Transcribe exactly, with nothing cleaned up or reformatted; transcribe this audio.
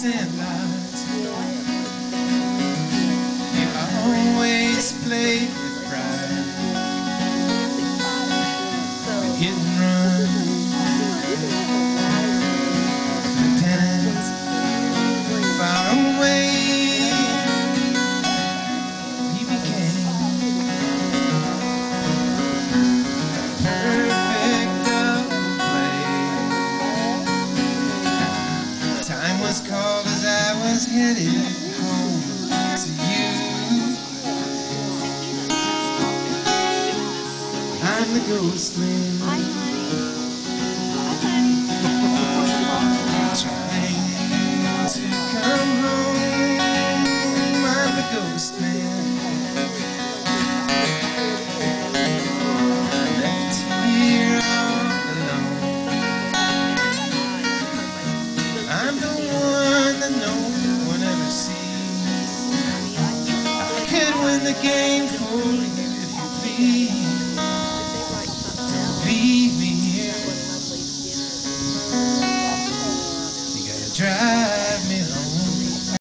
sandlot. You always play with pride, with hit and run, lieutenant, far away. He became perfect double play. Time was cold as I was headed home to you. I'm the ghost man, trying to come home. I'm the ghost man, left here all alone. I'm the one that no one ever sees. I could win the game for you if you please. Don't leave me